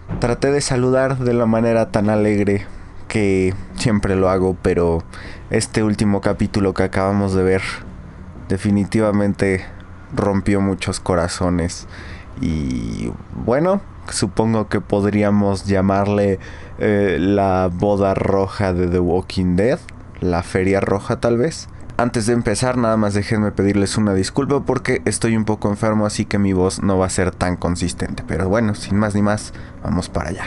Traté de saludar de la manera tan alegre que siempre lo hago, pero este último capítulo que acabamos de ver definitivamente rompió muchos corazones. Y bueno, supongo que podríamos llamarle la boda roja de The Walking Dead, la feria roja tal vez. Antes de empezar, nada más déjenme pedirles una disculpa porque estoy un poco enfermo, así que mi voz no va a ser tan consistente. Pero bueno, sin más ni más, vamos para allá.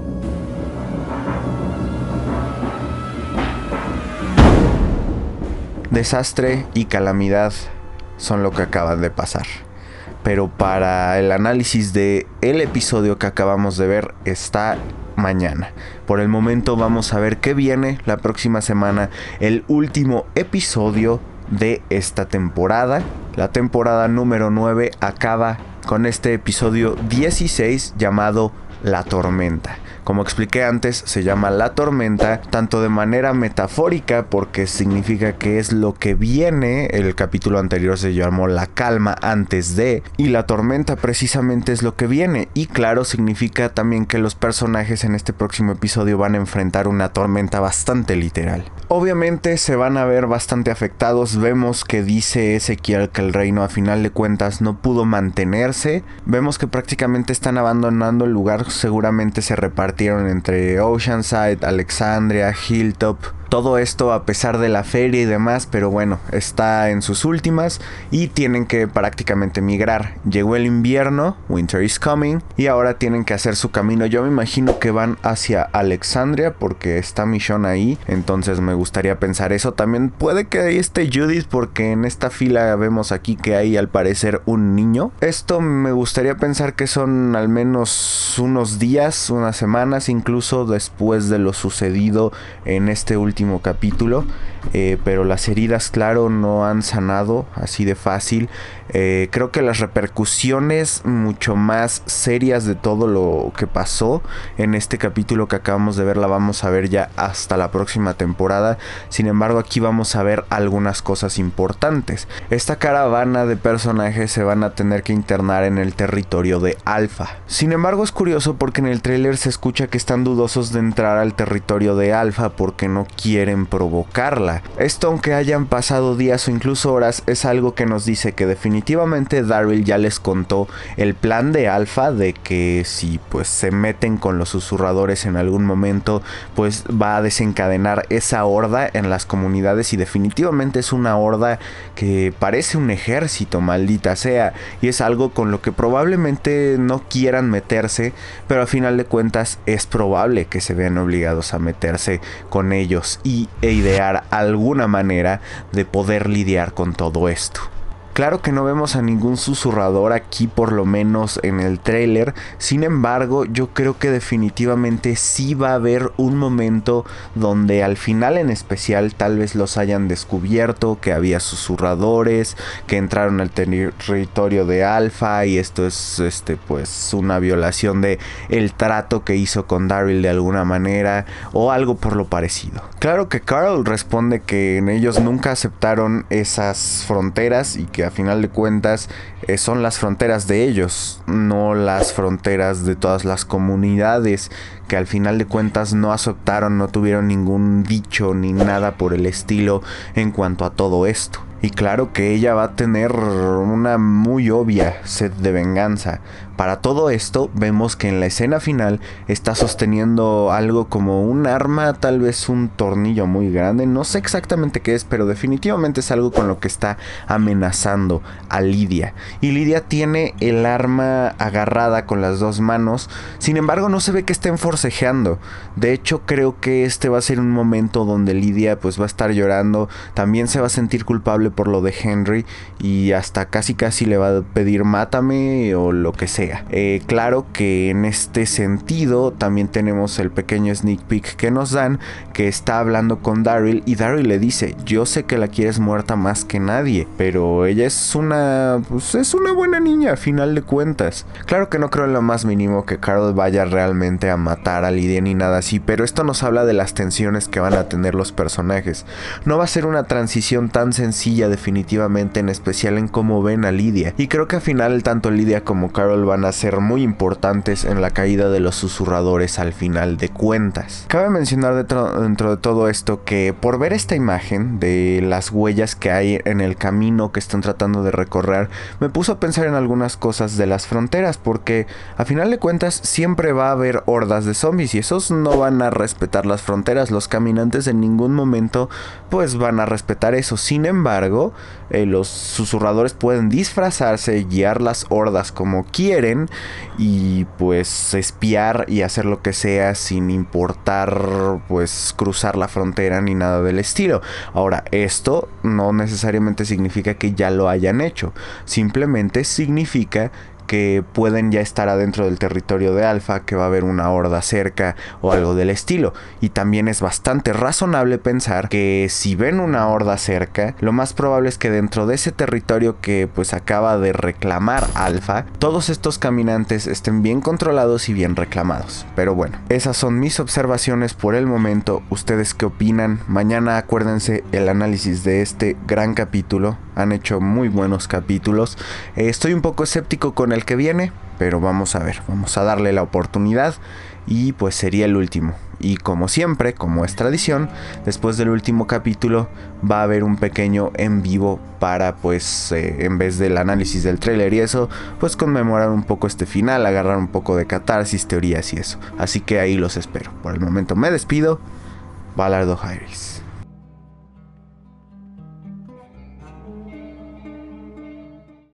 Desastre y calamidad son lo que acaban de pasar. Pero para el análisis de el episodio que acabamos de ver está mañana. Por el momento vamos a ver qué viene la próxima semana, el último episodio de esta temporada. La temporada número 9 acaba con este episodio 16 llamado La Tormenta. Como expliqué antes, se llama La Tormenta, tanto de manera metafórica, porque significa que es lo que viene. El capítulo anterior se llamó La Calma antes de, y la tormenta precisamente es lo que viene. Y claro, significa también que los personajes en este próximo episodio van a enfrentar una tormenta bastante literal. Obviamente se van a ver bastante afectados. Vemos que dice Ezequiel que el reino a final de cuentas no pudo mantenerse. Vemos que prácticamente están abandonando el lugar. Seguramente se repartieron entre Oceanside, Alexandria, Hilltop. Todo esto a pesar de la feria y demás, pero bueno, está en sus últimas y tienen que prácticamente migrar. Llegó el invierno, Winter is coming, y ahora tienen que hacer su camino. Yo me imagino que van hacia Alexandria porque está Michonne ahí, entonces me gustaría pensar eso. También puede que ahí esté Judith porque en esta fila vemos aquí que hay al parecer un niño. Esto me gustaría pensar que son al menos unos días, unas semanas, incluso después de lo sucedido en este último capítulo, pero las heridas, claro, no han sanado así de fácil. Creo que las repercusiones mucho más serias de todo lo que pasó en este capítulo que acabamos de ver la vamos a ver ya hasta la próxima temporada. Sin embargo, aquí vamos a ver algunas cosas importantes. Esta caravana de personajes se van a tener que internar en el territorio de Alpha. Sin embargo, es curioso porque en el tráiler se escucha que están dudosos de entrar al territorio de Alpha porque no quieren provocarla. Esto, aunque hayan pasado días o incluso horas, es algo que nos dice que definitivamente Daryl ya les contó el plan de Alpha, de que si pues se meten con los susurradores en algún momento, pues va a desencadenar esa horda en las comunidades, y definitivamente es una horda que parece un ejército, maldita sea, y es algo con lo que probablemente no quieran meterse, pero al final de cuentas es probable que se vean obligados a meterse con ellos e idear alguna manera de poder lidiar con todo esto. Claro que no vemos a ningún susurrador aquí, por lo menos en el tráiler. Sin embargo, yo creo que definitivamente sí va a haber un momento donde al final en especial tal vez los hayan descubierto, que había susurradores, que entraron al territorio de Alpha, y esto es pues una violación de el trato que hizo con Daryl de alguna manera, o algo por lo parecido. Claro que Carl responde que ellos nunca aceptaron esas fronteras y que a final de cuentas son las fronteras de ellos, no las fronteras de todas las comunidades, que al final de cuentas no aceptaron, no tuvieron ningún dicho ni nada por el estilo en cuanto a todo esto. Y claro que ella va a tener una muy obvia sed de venganza. Para todo esto vemos que en la escena final está sosteniendo algo como un arma, tal vez un tornillo muy grande, no sé exactamente qué es, pero definitivamente es algo con lo que está amenazando a Lydia. Y Lydia tiene el arma agarrada con las dos manos, sin embargo no se ve que estén forcejeando. De hecho creo que este va a ser un momento donde Lydia pues va a estar llorando, también se va a sentir culpable por lo de Henry y hasta casi le va a pedir mátame o lo que sea. Claro que en este sentido también tenemos el pequeño sneak peek que nos dan, que está hablando con Daryl y Daryl le dice: yo sé que la quieres muerta más que nadie, pero ella es una buena niña a final de cuentas. Claro que no creo en lo más mínimo que Carl vaya realmente a matar a Lydia ni nada así, pero esto nos habla de las tensiones que van a tener los personajes. No va a ser una transición tan sencilla definitivamente, en especial en cómo ven a Lydia, y creo que al final tanto Lydia como Carol van van a ser muy importantes en la caída de los susurradores al final de cuentas. Cabe mencionar dentro de todo esto que por ver esta imagen de las huellas que hay en el camino que están tratando de recorrer, me puso a pensar en algunas cosas de las fronteras, porque a final de cuentas siempre va a haber hordas de zombies y esos no van a respetar las fronteras. Los caminantes en ningún momento pues van a respetar eso. Sin embargo, los susurradores pueden disfrazarse, guiar las hordas como quieren y pues espiar y hacer lo que sea sin importar pues cruzar la frontera ni nada del estilo. Ahora, esto no necesariamente significa que ya lo hayan hecho, simplemente significa que pueden ya estar adentro del territorio de Alpha, que va a haber una horda cerca o algo del estilo. Y también es bastante razonable pensar que si ven una horda cerca, lo más probable es que dentro de ese territorio que pues acaba de reclamar Alpha, todos estos caminantes estén bien controlados y bien reclamados. Pero bueno, esas son mis observaciones por el momento. ¿Ustedes qué opinan? Mañana acuérdense el análisis de este gran capítulo. Han hecho muy buenos capítulos. Estoy un poco escéptico con el que viene, pero vamos a ver, vamos a darle la oportunidad y pues sería el último. Y como siempre, como es tradición, después del último capítulo va a haber un pequeño en vivo para pues en vez del análisis del tráiler y eso, pues conmemorar un poco este final, agarrar un poco de catarsis, teorías y eso. Así que ahí los espero. Por el momento me despido. Ballard of Iris.